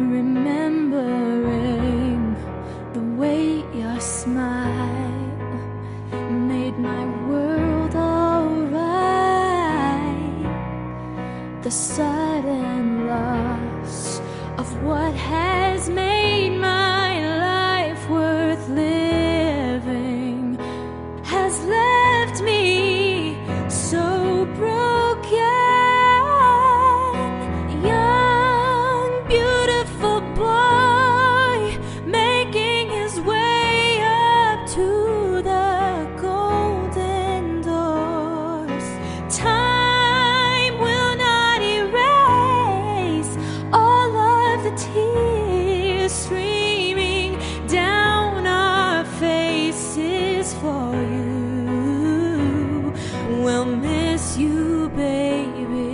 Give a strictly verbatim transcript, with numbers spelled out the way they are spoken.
remembering the way your smile made my world alright. The sudden loss of what has made my life worth living has left me so broken. Young, beautiful boy making his way up to the golden doors. Time will not erase all of the tears streaming down our faces for you. We'll miss you, baby.